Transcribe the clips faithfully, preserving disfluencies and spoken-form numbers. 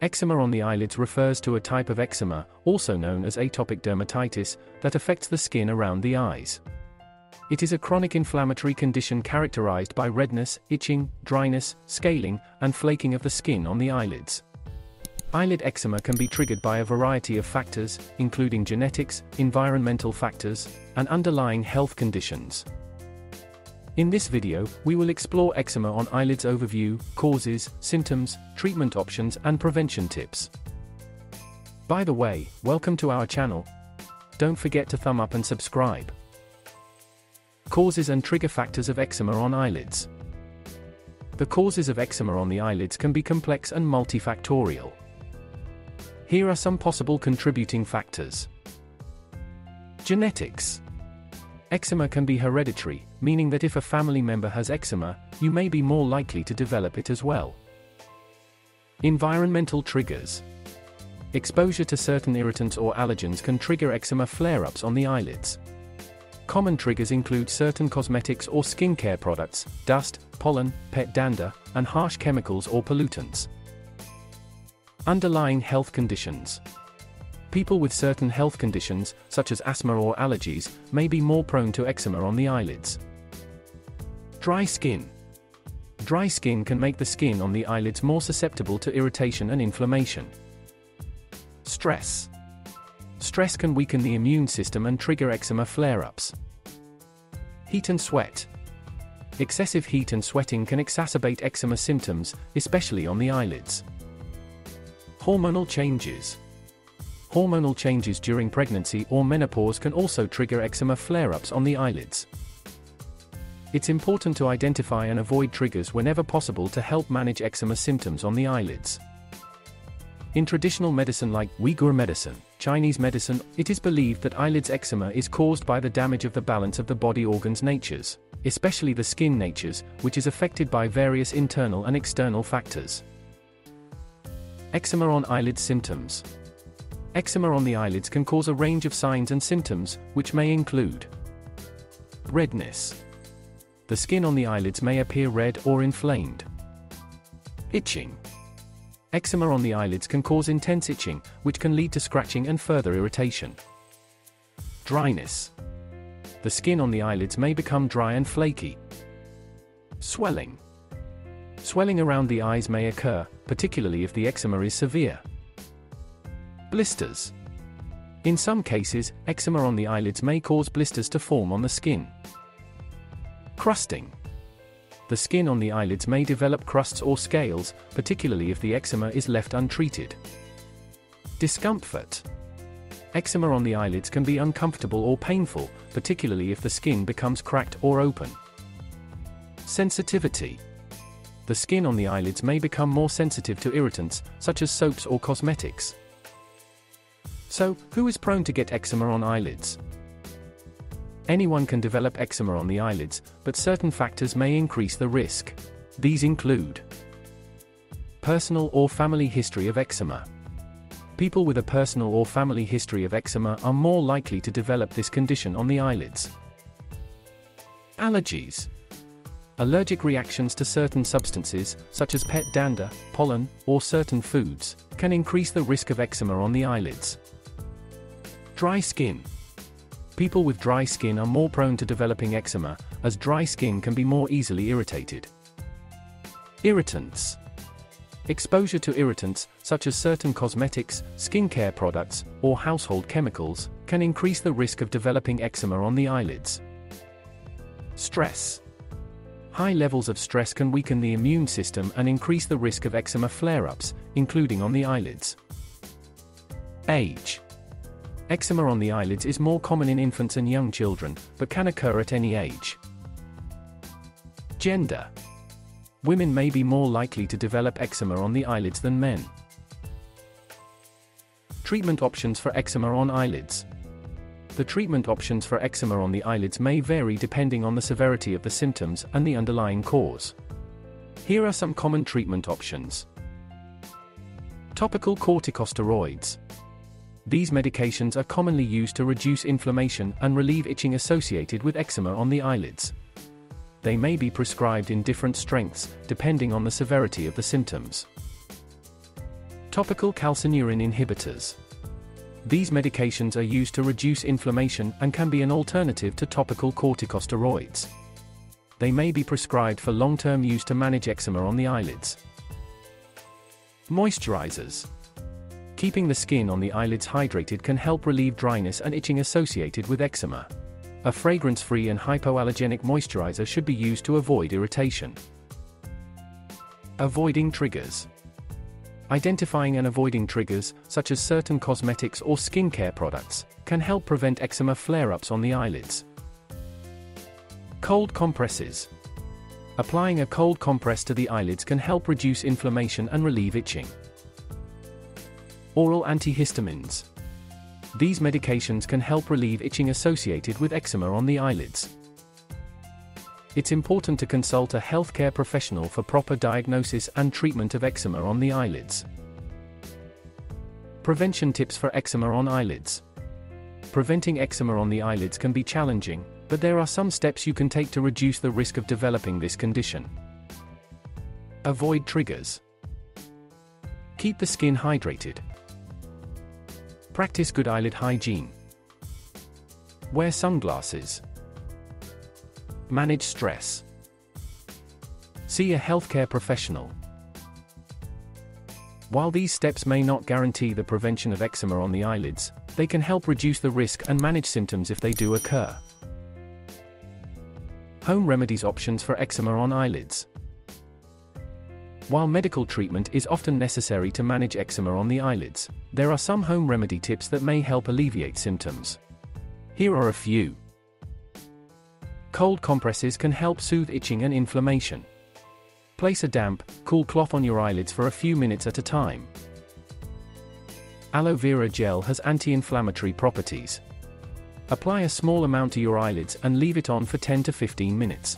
Eczema on the eyelids refers to a type of eczema, also known as atopic dermatitis, that affects the skin around the eyes. It is a chronic inflammatory condition characterized by redness, itching, dryness, scaling, and flaking of the skin on the eyelids. Eyelid eczema can be triggered by a variety of factors, including genetics, environmental factors, and underlying health conditions. In this video, we will explore eczema on eyelids overview, causes, symptoms, treatment options, and prevention tips. By the way, welcome to our channel. Don't forget to thumb up and subscribe. Causes and trigger factors of eczema on eyelids. The causes of eczema on the eyelids can be complex and multifactorial. Here are some possible contributing factors. Genetics. Eczema can be hereditary, meaning that if a family member has eczema, you may be more likely to develop it as well. Environmental triggers. Exposure to certain irritants or allergens can trigger eczema flare-ups on the eyelids. Common triggers include certain cosmetics or skincare products, dust, pollen, pet dander, and harsh chemicals or pollutants. Underlying health conditions. People with certain health conditions, such as asthma or allergies, may be more prone to eczema on the eyelids. Dry skin. Dry skin can make the skin on the eyelids more susceptible to irritation and inflammation. Stress. Stress can weaken the immune system and trigger eczema flare-ups. Heat and sweat. Excessive heat and sweating can exacerbate eczema symptoms, especially on the eyelids. Hormonal changes. Hormonal changes during pregnancy or menopause can also trigger eczema flare-ups on the eyelids. It's important to identify and avoid triggers whenever possible to help manage eczema symptoms on the eyelids. In traditional medicine like Uyghur medicine, Chinese medicine, it is believed that eyelids eczema is caused by the damage of the balance of the body organs' natures, especially the skin natures, which is affected by various internal and external factors. Eczema on eyelid symptoms. Eczema on the eyelids can cause a range of signs and symptoms, which may include redness. The skin on the eyelids may appear red or inflamed. Itching. Eczema on the eyelids can cause intense itching, which can lead to scratching and further irritation. Dryness. The skin on the eyelids may become dry and flaky. Swelling. Swelling around the eyes may occur, particularly if the eczema is severe. Blisters. In some cases, eczema on the eyelids may cause blisters to form on the skin. Crusting. The skin on the eyelids may develop crusts or scales, particularly if the eczema is left untreated. Discomfort. Eczema on the eyelids can be uncomfortable or painful, particularly if the skin becomes cracked or open. Sensitivity. The skin on the eyelids may become more sensitive to irritants, such as soaps or cosmetics. So, who is prone to get eczema on eyelids? Anyone can develop eczema on the eyelids, but certain factors may increase the risk. These include personal or family history of eczema. People with a personal or family history of eczema are more likely to develop this condition on the eyelids. Allergies. Allergic reactions to certain substances, such as pet dander, pollen, or certain foods, can increase the risk of eczema on the eyelids. Dry skin. People with dry skin are more prone to developing eczema, as dry skin can be more easily irritated. Irritants. Exposure to irritants, such as certain cosmetics, skincare products, or household chemicals, can increase the risk of developing eczema on the eyelids. Stress. High levels of stress can weaken the immune system and increase the risk of eczema flare-ups, including on the eyelids. Age. Eczema on the eyelids is more common in infants and young children, but can occur at any age. Gender. Women may be more likely to develop eczema on the eyelids than men. Treatment options for eczema on eyelids. The treatment options for eczema on the eyelids may vary depending on the severity of the symptoms and the underlying cause. Here are some common treatment options. Topical corticosteroids. These medications are commonly used to reduce inflammation and relieve itching associated with eczema on the eyelids. They may be prescribed in different strengths, depending on the severity of the symptoms. Topical calcineurin inhibitors. These medications are used to reduce inflammation and can be an alternative to topical corticosteroids. They may be prescribed for long-term use to manage eczema on the eyelids. Moisturizers. Keeping the skin on the eyelids hydrated can help relieve dryness and itching associated with eczema. A fragrance-free and hypoallergenic moisturizer should be used to avoid irritation. Avoiding triggers. Identifying and avoiding triggers, such as certain cosmetics or skincare products, can help prevent eczema flare-ups on the eyelids. Cold compresses. Applying a cold compress to the eyelids can help reduce inflammation and relieve itching. Oral antihistamines. These medications can help relieve itching associated with eczema on the eyelids. It's important to consult a healthcare professional for proper diagnosis and treatment of eczema on the eyelids. Prevention tips for eczema on eyelids. Preventing eczema on the eyelids can be challenging, but there are some steps you can take to reduce the risk of developing this condition. Avoid triggers. Keep the skin hydrated. Practice good eyelid hygiene. Wear sunglasses. Manage stress. See a healthcare professional. While these steps may not guarantee the prevention of eczema on the eyelids, they can help reduce the risk and manage symptoms if they do occur. Home remedies options for eczema on eyelids. While medical treatment is often necessary to manage eczema on the eyelids, there are some home remedy tips that may help alleviate symptoms. Here are a few. Cold compresses can help soothe itching and inflammation. Place a damp, cool cloth on your eyelids for a few minutes at a time. Aloe vera gel has anti-inflammatory properties. Apply a small amount to your eyelids and leave it on for ten to fifteen minutes.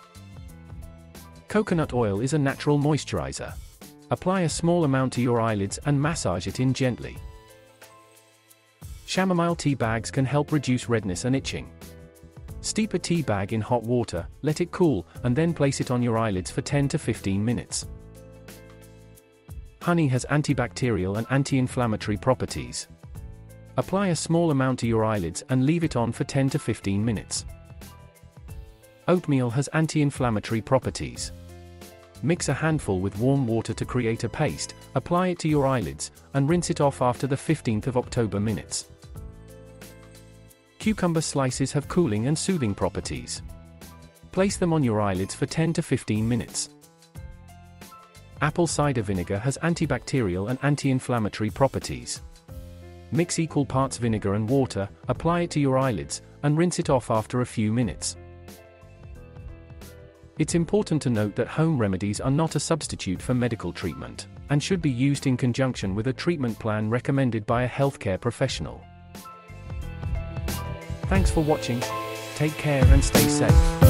Coconut oil is a natural moisturizer. Apply a small amount to your eyelids and massage it in gently. Chamomile tea bags can help reduce redness and itching. Steep a tea bag in hot water, let it cool, and then place it on your eyelids for ten to fifteen minutes. Honey has antibacterial and anti-inflammatory properties. Apply a small amount to your eyelids and leave it on for ten to fifteen minutes. Oatmeal has anti-inflammatory properties. Mix a handful with warm water to create a paste, apply it to your eyelids, and rinse it off after the fifteenth of October minutes. Cucumber slices have cooling and soothing properties. Place them on your eyelids for ten to fifteen minutes. Apple cider vinegar has antibacterial and anti-inflammatory properties. Mix equal parts vinegar and water, apply it to your eyelids, and rinse it off after a few minutes. It's important to note that home remedies are not a substitute for medical treatment, and should be used in conjunction with a treatment plan recommended by a healthcare professional. Thanks for watching. Take care and stay safe.